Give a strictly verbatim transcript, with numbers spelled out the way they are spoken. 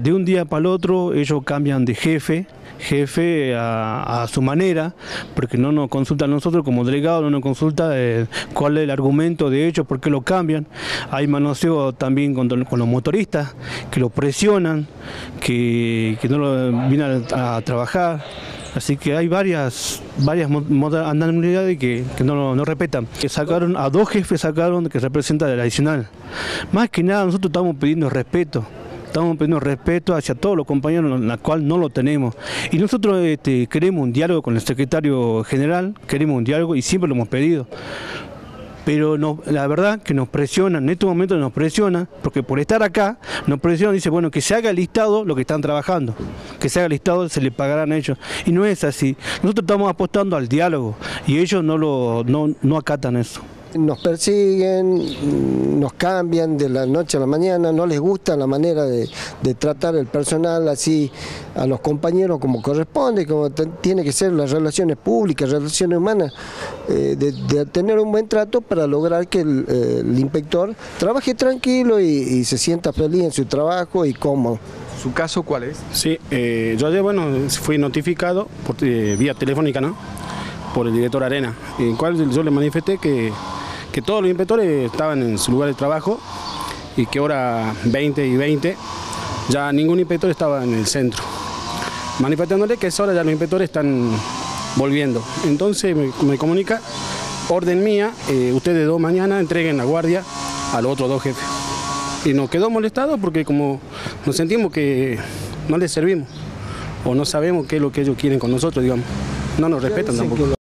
de un día para el otro ellos cambian de jefe, jefe a, a su manera, porque no nos consultan a nosotros como delegados, no nos consulta eh, cuál es el argumento de ellos, por qué lo cambian. Hay manoseo también con, con los motoristas, que lo presionan, que, que no lo vienen a, a trabajar. Así que hay varias varias modalidades que, que no, no respetan. Que sacaron a dos jefes sacaron que representan el adicional. Más que nada nosotros estamos pidiendo respeto. Estamos pidiendo respeto hacia todos los compañeros, en la cual no lo tenemos. Y nosotros este, queremos un diálogo con el secretario general, queremos un diálogo y siempre lo hemos pedido. Pero no, la verdad que nos presionan, en estos momentos nos presionan, porque por estar acá nos presionan, dice, bueno, que se haga listado lo que están trabajando, que se haga listado, se le pagarán a ellos. Y no es así. Nosotros estamos apostando al diálogo y ellos no, lo, no, no acatan eso. Nos persiguen, nos cambian de la noche a la mañana, no les gusta la manera de, de tratar el personal así a los compañeros como corresponde, como tiene que ser las relaciones públicas, relaciones humanas, eh, de, de tener un buen trato para lograr que el, eh, el inspector trabaje tranquilo y, y se sienta feliz en su trabajo y cómodo. ¿Su caso cuál es? Sí, eh, yo ayer, bueno, fui notificado por eh, vía telefónica, ¿no?, por el director Arena, en el cual yo le manifesté que, que todos los inspectores estaban en su lugar de trabajo y que ahora veinte y veinte ya ningún inspector estaba en el centro, manifestándole que a esa hora ya los inspectores están volviendo. Entonces me, me comunica, orden mía, eh, ustedes dos mañana entreguen la guardia a los otros dos jefes. Y nos quedó molestados porque como nos sentimos que no les servimos o no sabemos qué es lo que ellos quieren con nosotros, digamos. No nos respetan tampoco.